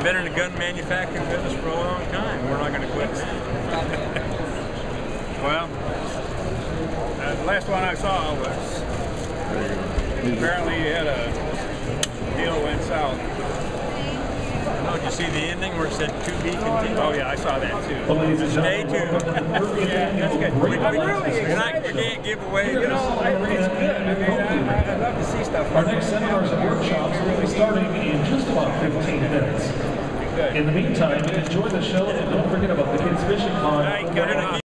been in the gun manufacturing business for a long time. We're not going to quit. Well, the last one I saw was apparently he had a deal went south. Oh, did you see the ending where it said to be continued? Oh yeah, I saw that too. Stay tuned. Yeah, that's good. We can't give away. You know, it's good. I mean, I love to see stuff. Our next seminars and workshops will be starting in just about 15 minutes. In the meantime, enjoy the show and don't forget about the kids fishing pond.